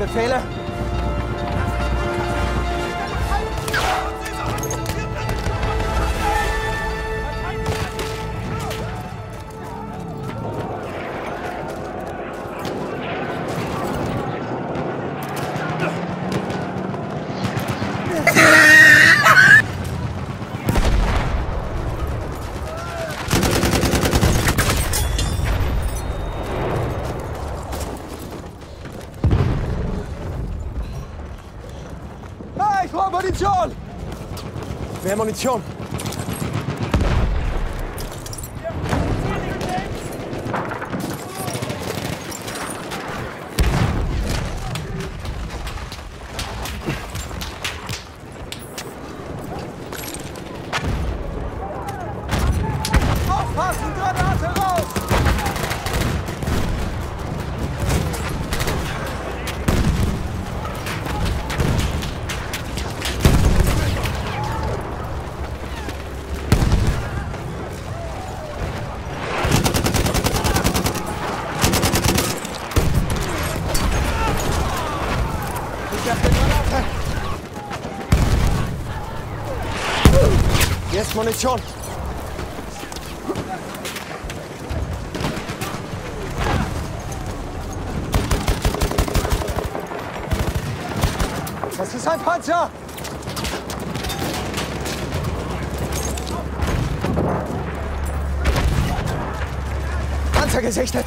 Befehle? Hey, ich brauche Munition! Mehr Munition! Aufpassen, Granate raus! Hier ist Munition. Das ist ein Panzer! Panzer gesichtet!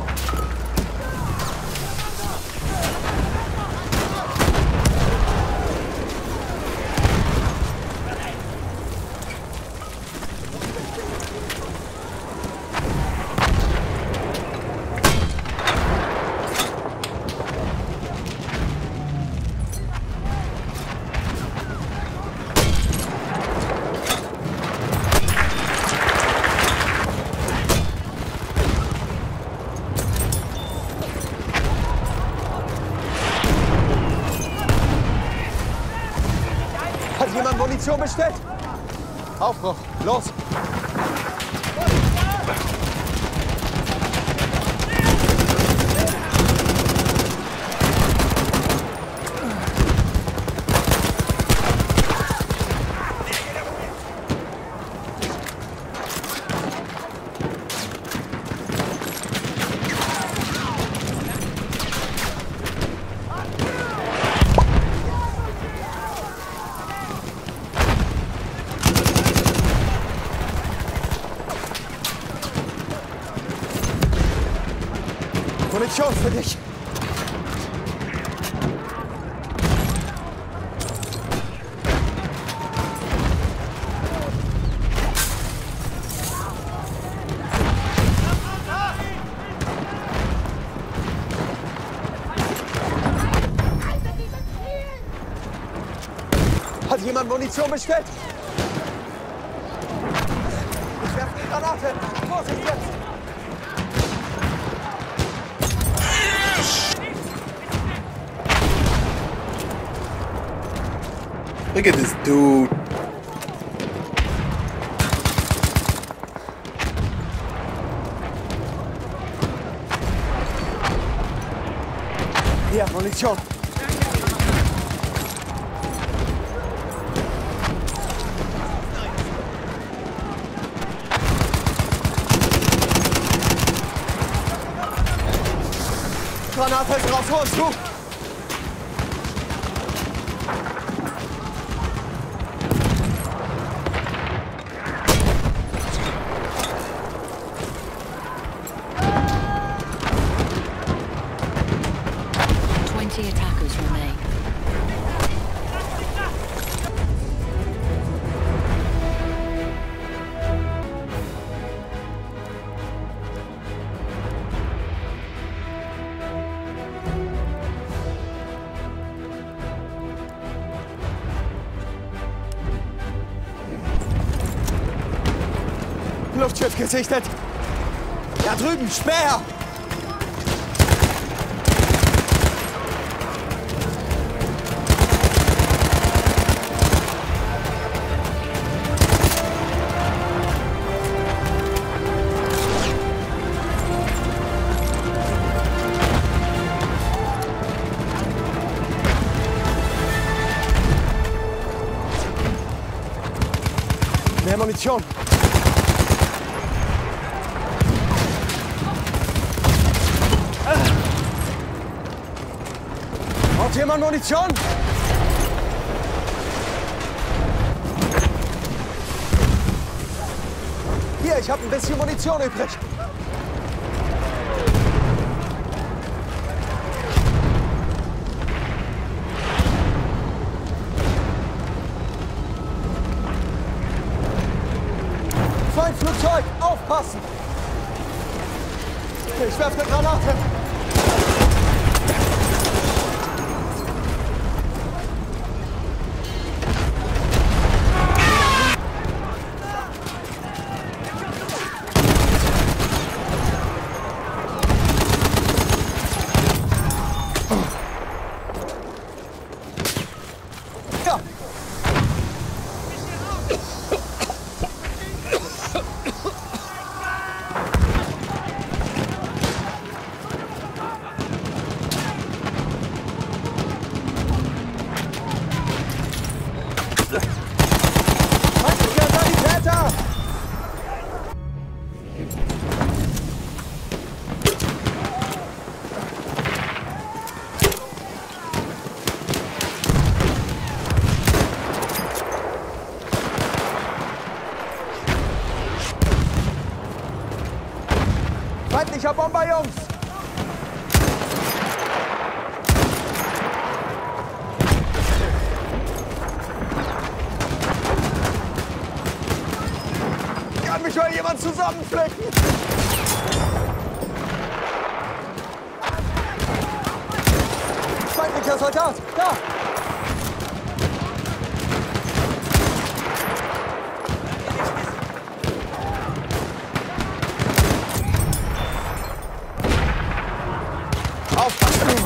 Hat jemand Munition bestellt? Aufbruch, los! Munition für dich! Hat jemand Munition bestellt? Ich werfe die Granate! Vorsicht jetzt! Look at this dude. Hier, Munition. Granate ist raus, vor uns zu. Attackers remain. Luftschiff gesichtet. Da drüben, Speer! Mehr Munition. Braucht jemand Munition? Hier, ich habe ein bisschen Munition übrig. Feindflugzeug, aufpassen! Ich werfe eine Granate. Ja. Feindlicher Sanitäter! Feindlicher Bomber, Jungs! Kann mich mal jemand zusammenflecken? Feindlicher Soldat! Da! Aufpassen!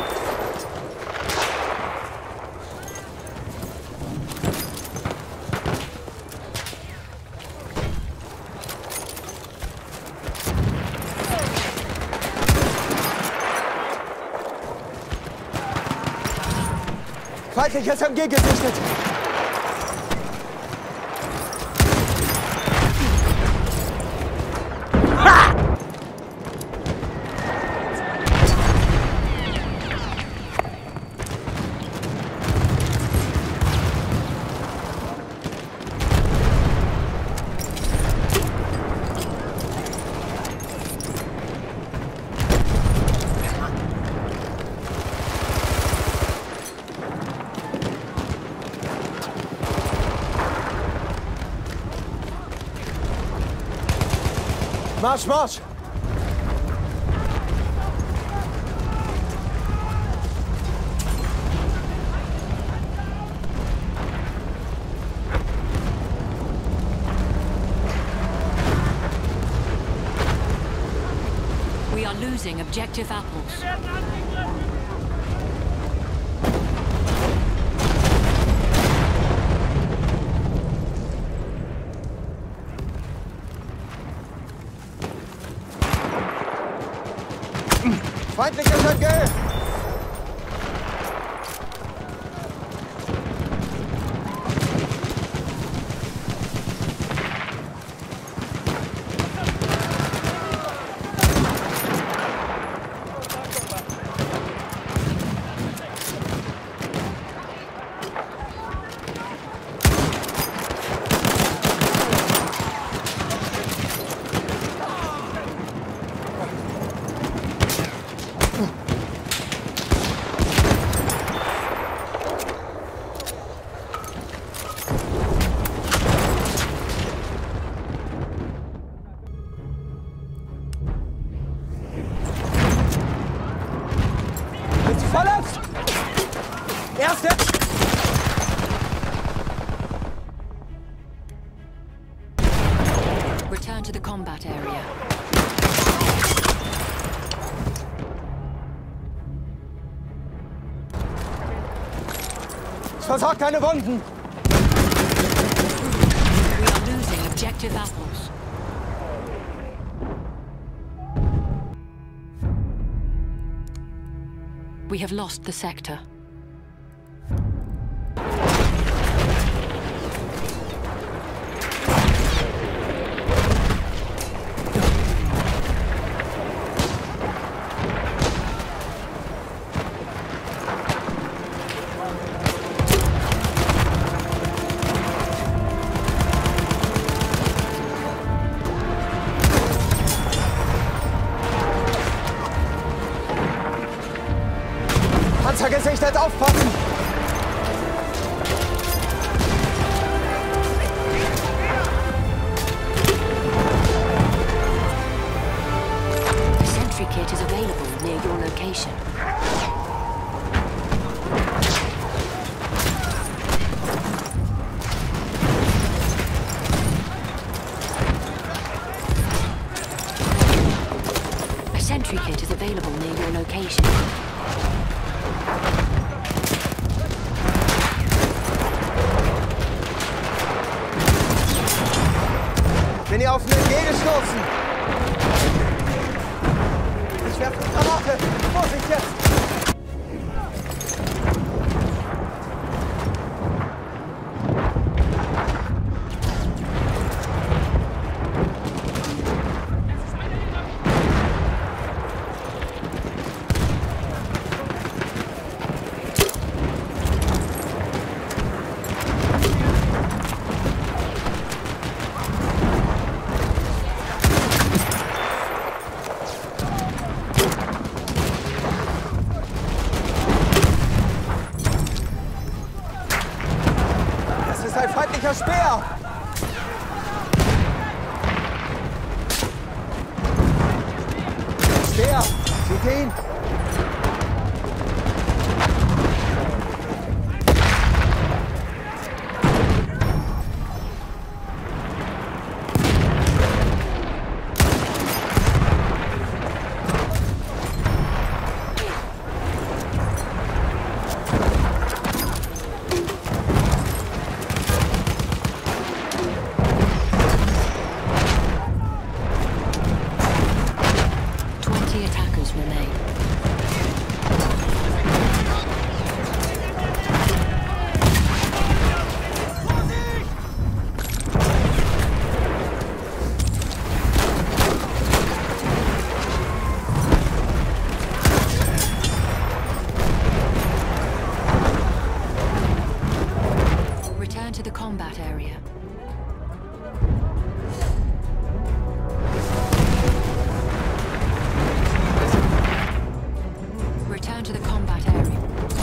Feindliches MG gesichtet! Marsch, Marsch! We are losing objective apples. Feindliches MG! Verletzt! Erste! Return to the combat area. Ich versag keine Wunden! We are losing objective apples. We have lost the sector. Fett aufpassen! A sentry kit is available near your location. A sentry kit is available near your location. Bin ihr auf einen gegengestoßen? Ich werfe eine Granate! Vorsicht jetzt! Das ist ein feindlicher Speer! Speer! Seht ihr ihn? Combat area. Return to the combat area.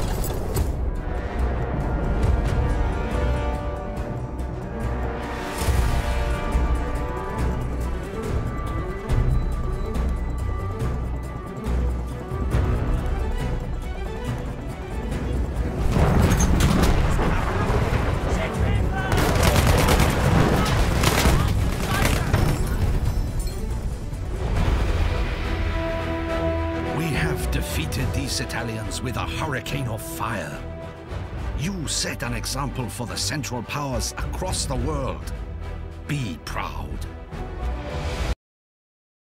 Defeated these Italians with a hurricane of fire. You set an example for the Central Powers across the world. Be proud.